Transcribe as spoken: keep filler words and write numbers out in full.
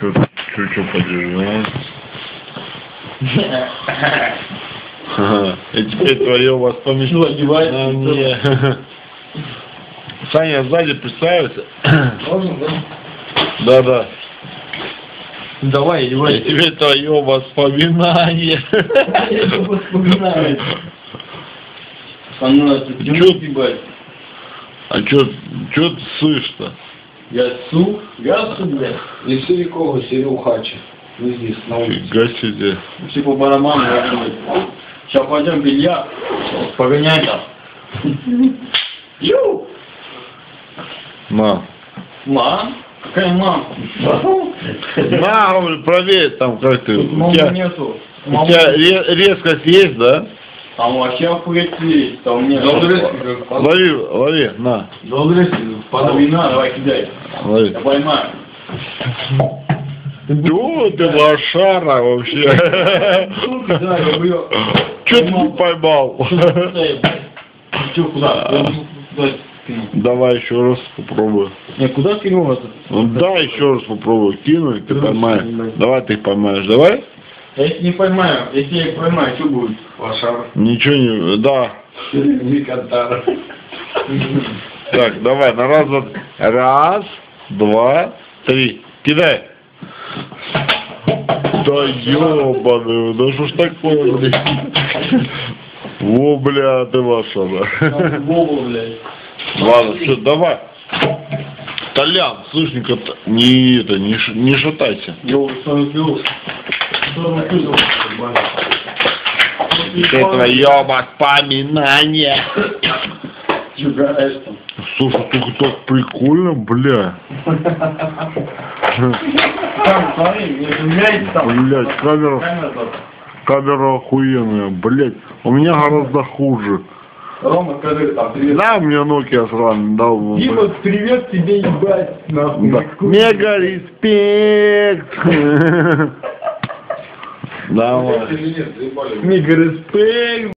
Чё-чё подержал. И теперь твое воспоминание. Саня сзади представится. Можно, да? Да-да. Давай, одевай. И теперь твое воспоминание. Это воспоминание. Становится Чё? ебать. А чё, чё ты слышишь-то? Я су, я су, блядь. Не Сирикова, Сирюхача. Мы здесь на улице. Фига себе. Все по барабану работает. Сейчас пойдем бильярд. Погонять там. Ю! На. Мам? Какая мама? На, говорю, проверь там, как ты. У Мамы тебя, нету. у тебя ре- резкость есть, да? Там вообще охуеть есть. Там у меня... Лови, лови, на. Половина, давай кидай. Лови. Я поймаю. Чё ты лошара вообще? Да, я бы ее... Чё ты не поймал? Чё, куда? Я бы куда кинул. Давай еще раз попробуй. Не, куда кинул это? Ну да, еще раз попробуй. Кину, и ты поймаешь. Давай ты их поймаешь, давай? Я если не поймаю, если я их поймаю, что будет? Лошара. Ничего не... Да. Никотара. Так, давай, на раз, два, раз, два, три. Кидай. Да ёбаный, да что ж такое, блядь? Во, бля, ты лошара. Вова, блядь. Ладно, все, давай. Толян, слышь, не, кота... не, это, не, ш... не шатайся. Я что не пил. Что не пил? Это твое воспоминание. Чугаешь там. Слушай, только так прикольно, бля. Там, смотри, не меняется там. Блять, камера, Камера там. камера охуенная, блять. У меня гораздо хуже. Рома, скажи там, привет. Да, у меня Nokia сраный дал. Дима, привет тебе, ебать. Нахуй. Да. Мега респект. Давай. Мега респект.